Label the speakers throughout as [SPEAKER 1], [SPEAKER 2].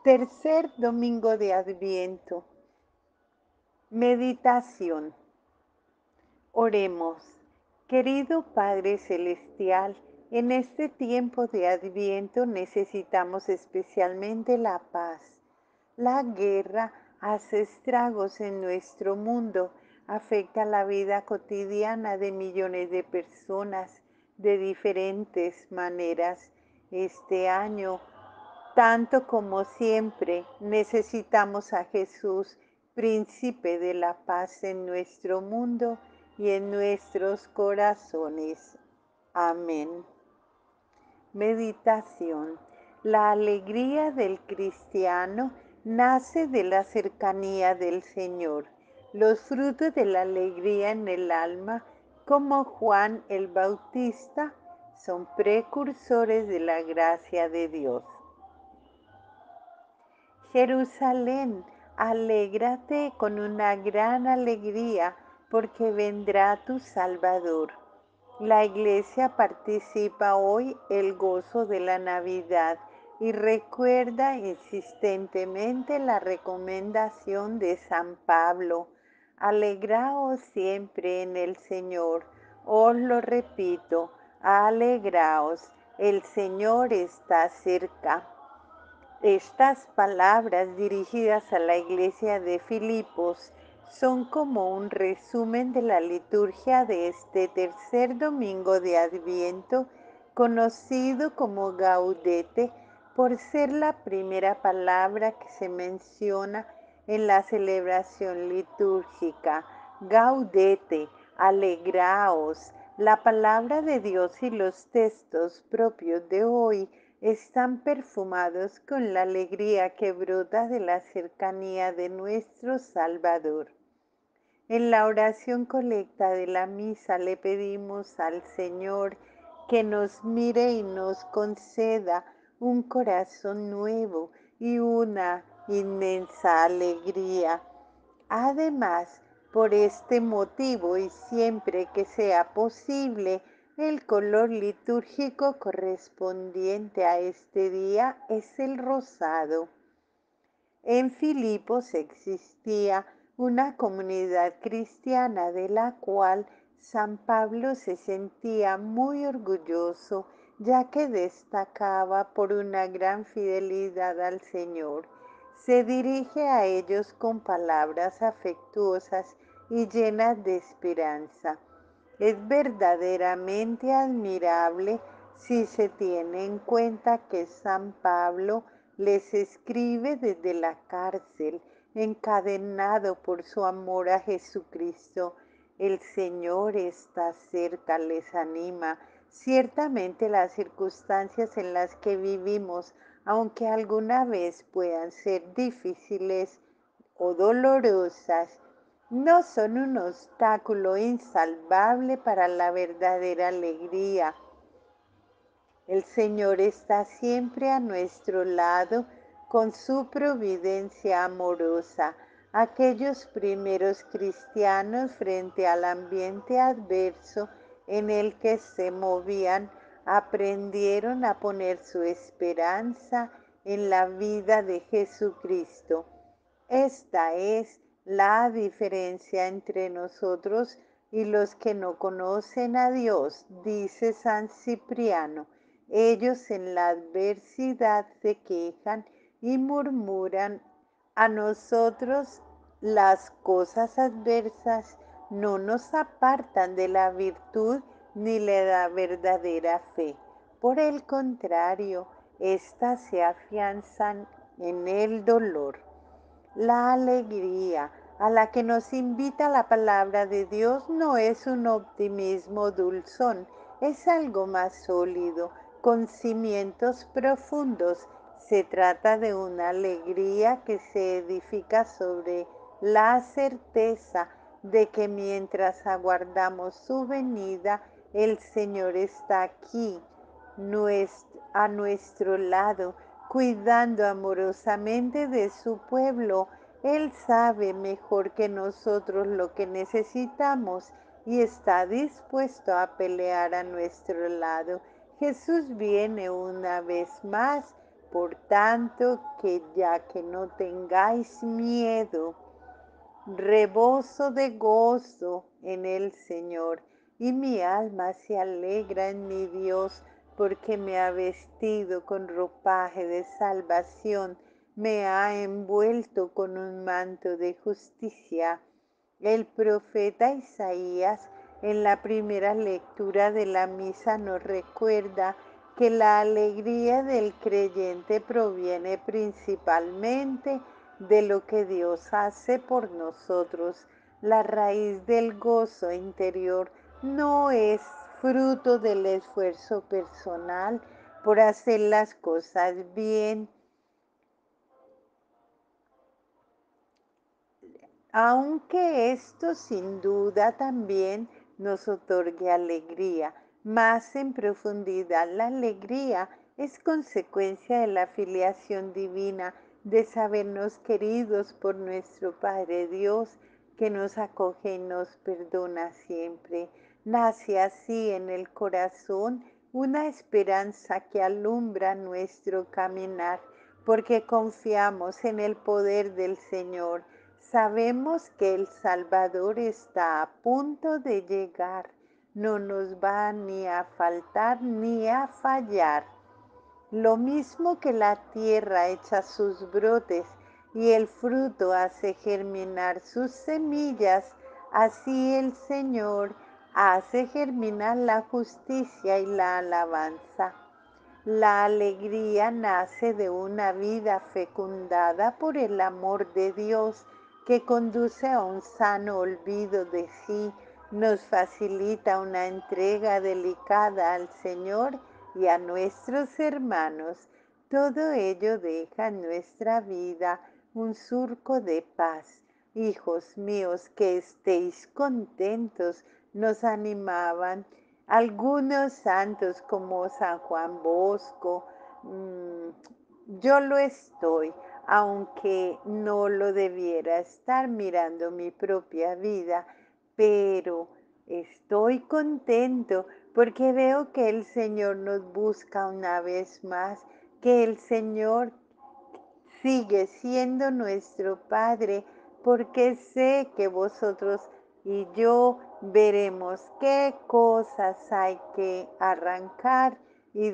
[SPEAKER 1] Tercer domingo de Adviento. Meditación. Oremos. Querido Padre Celestial, en este tiempo de Adviento necesitamos especialmente la paz. La guerra hace estragos en nuestro mundo, afecta la vida cotidiana de millones de personas de diferentes maneras. Este año, tanto como siempre, necesitamos a Jesús, príncipe de la paz en nuestro mundo y en nuestros corazones. Amén. Meditación. La alegría del cristiano nace de la cercanía del Señor. Los frutos de la alegría en el alma, como Juan el Bautista, son precursores de la gracia de Dios. Jerusalén, alégrate con una gran alegría, porque vendrá tu Salvador. La Iglesia participa hoy el gozo de la Navidad y recuerda insistentemente la recomendación de San Pablo. Alegraos siempre en el Señor. Os lo repito, alegraos, el Señor está cerca. Estas palabras dirigidas a la iglesia de Filipos son como un resumen de la liturgia de este tercer domingo de Adviento, conocido como Gaudete por ser la primera palabra que se menciona en la celebración litúrgica. Gaudete, alegraos. La palabra de Dios y los textos propios de hoy están perfumados con la alegría que brota de la cercanía de nuestro Salvador. En la oración colecta de la misa le pedimos al Señor que nos mire y nos conceda un corazón nuevo y una inmensa alegría. Además, por este motivo y siempre que sea posible, el color litúrgico correspondiente a este día es el rosado. En Filipos existía una comunidad cristiana de la cual San Pablo se sentía muy orgulloso, ya que destacaba por una gran fidelidad al Señor. Se dirige a ellos con palabras afectuosas y llenas de esperanza. Es verdaderamente admirable si se tiene en cuenta que San Pablo les escribe desde la cárcel, encadenado por su amor a Jesucristo. El Señor está cerca, les anima. Ciertamente las circunstancias en las que vivimos, aunque alguna vez puedan ser difíciles o dolorosas, no son un obstáculo insalvable para la verdadera alegría. El Señor está siempre a nuestro lado con su providencia amorosa. Aquellos primeros cristianos frente al ambiente adverso en el que se movían aprendieron a poner su esperanza en la vida de Jesucristo. Esta es la diferencia entre nosotros y los que no conocen a Dios, dice San Cipriano. Ellos en la adversidad se quejan y murmuran. A nosotros las cosas adversas no nos apartan de la virtud ni de la verdadera fe. Por el contrario, éstas se afianzan en el dolor. La alegría a la que nos invita la palabra de Dios no es un optimismo dulzón, es algo más sólido, con cimientos profundos. Se trata de una alegría que se edifica sobre la certeza de que mientras aguardamos su venida, el Señor está aquí, a nuestro lado, cuidando amorosamente de su pueblo. Él sabe mejor que nosotros lo que necesitamos y está dispuesto a pelear a nuestro lado. Jesús viene una vez más por tanto que ya que no tengáis miedo, rebozo de gozo en el Señor, y mi alma se alegra en mi Dios, porque me ha vestido con ropaje de salvación, me ha envuelto con un manto de justicia. El profeta Isaías en la primera lectura de la misa nos recuerda que la alegría del creyente proviene principalmente de lo que Dios hace por nosotros. La raíz del gozo interior no es fruto del esfuerzo personal por hacer las cosas bien, aunque esto sin duda también nos otorgue alegría. Más en profundidad, la alegría es consecuencia de la filiación divina, de sabernos queridos por nuestro Padre Dios, que nos acoge y nos perdona siempre. Nace así en el corazón una esperanza que alumbra nuestro caminar, porque confiamos en el poder del Señor. Sabemos que el Salvador está a punto de llegar. No nos va ni a faltar ni a fallar. Lo mismo que la tierra echa sus brotes y el fruto hace germinar sus semillas, así el Señor hace germinar la justicia y la alabanza. La alegría nace de una vida fecundada por el amor de Dios que conduce a un sano olvido de sí, nos facilita una entrega delicada al Señor y a nuestros hermanos. Todo ello deja en nuestra vida un surco de paz. Hijos míos, que estéis contentos, nos animaban algunos santos como San Juan Bosco. Yo lo estoy, aunque no lo debiera estar mirando mi propia vida, pero estoy contento porque veo que el Señor nos busca una vez más, que el Señor sigue siendo nuestro Padre, porque sé que vosotros y yo veremos qué cosas hay que arrancar y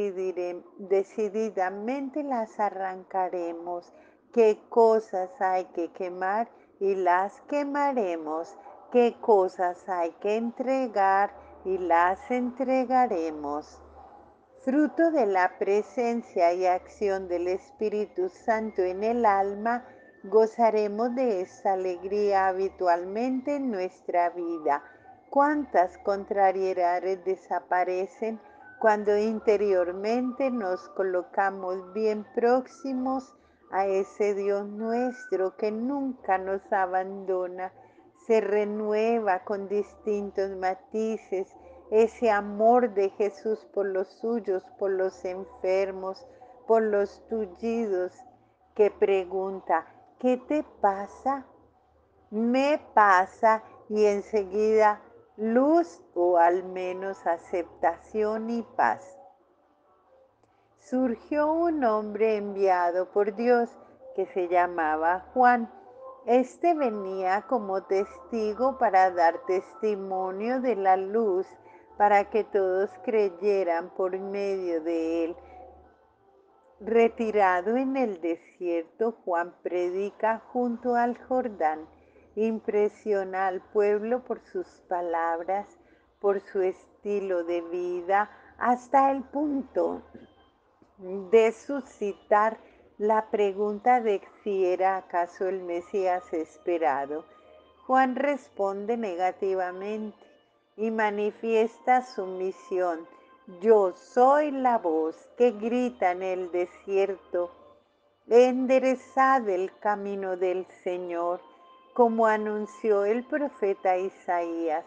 [SPEAKER 1] decididamente las arrancaremos, qué cosas hay que quemar y las quemaremos, qué cosas hay que entregar y las entregaremos. Fruto de la presencia y acción del Espíritu Santo en el alma, gozaremos de esta alegría habitualmente en nuestra vida. ¿Cuántas contrariedades desaparecen cuando interiormente nos colocamos bien próximos a ese Dios nuestro que nunca nos abandona? Se renueva con distintos matices ese amor de Jesús por los suyos, por los enfermos, por los tullidos, que pregunta, ¿qué te pasa? Me pasa, y enseguida luz o al menos aceptación y paz. Surgió un hombre enviado por Dios que se llamaba Juan. Este venía como testigo para dar testimonio de la luz, para que todos creyeran por medio de él. Retirado en el desierto, Juan predica junto al Jordán. Impresiona al pueblo por sus palabras, por su estilo de vida, hasta el punto de suscitar la pregunta de si era acaso el Mesías esperado. Juan responde negativamente y manifiesta su misión. Yo soy la voz que grita en el desierto, enderezad el camino del Señor, como anunció el profeta Isaías.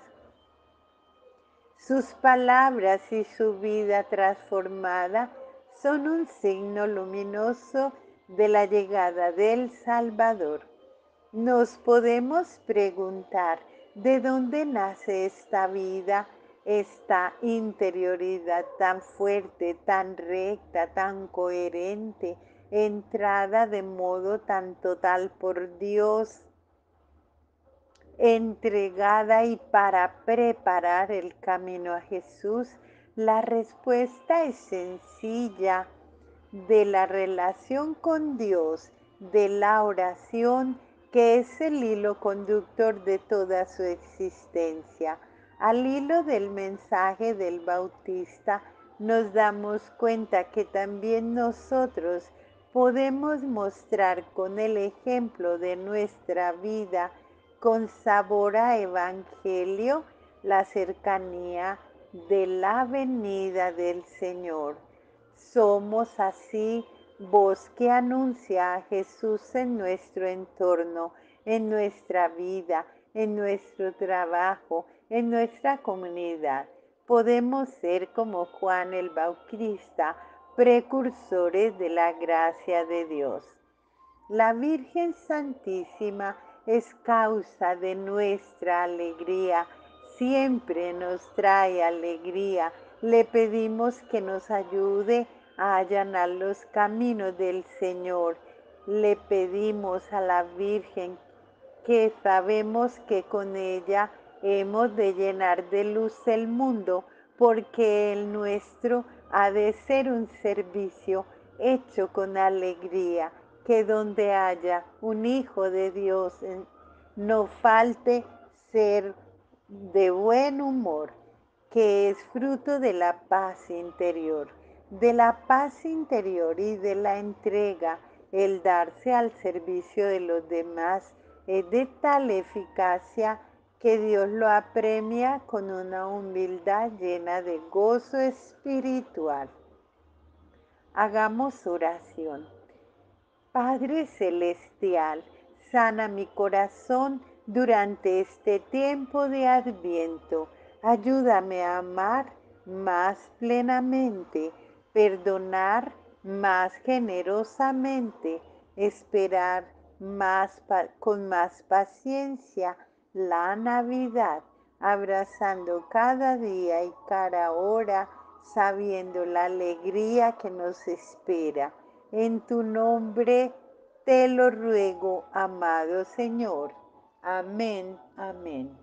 [SPEAKER 1] Sus palabras y su vida transformada son un signo luminoso de la llegada del Salvador. Nos podemos preguntar, ¿de dónde nace esta vida? esta interioridad tan fuerte, tan recta, tan coherente, entrada de modo tan total por Dios, entregada y para preparar el camino a Jesús? La respuesta es sencilla: de la relación con Dios, de la oración, que es el hilo conductor de toda su existencia. Al hilo del mensaje del Bautista, nos damos cuenta que también nosotros podemos mostrar con el ejemplo de nuestra vida, con sabor a evangelio, la cercanía de la venida del Señor. Somos así voz que anuncia a Jesús en nuestro entorno, en nuestra vida, en nuestro trabajo, en nuestra comunidad. Podemos ser como Juan el Bautista, precursores de la gracia de Dios. La Virgen Santísima es causa de nuestra alegría, siempre nos trae alegría. Le pedimos que nos ayude a allanar los caminos del Señor. Le pedimos a la Virgen, que sabemos que con ella hemos de llenar de luz el mundo, porque el nuestro ha de ser un servicio hecho con alegría, que donde haya un hijo de Dios no falte ser de buen humor, que es fruto de la paz interior, y de la entrega. El darse al servicio de los demás es de tal eficacia que Dios lo apremia con una humildad llena de gozo espiritual. Hagamos oración. Padre Celestial, sana mi corazón durante este tiempo de Adviento. Ayúdame a amar más plenamente, perdonar más generosamente, esperar con más paciencia la Navidad, abrazando cada día y cada hora, sabiendo la alegría que nos espera. En tu nombre te lo ruego, amado Señor. Amén, amén.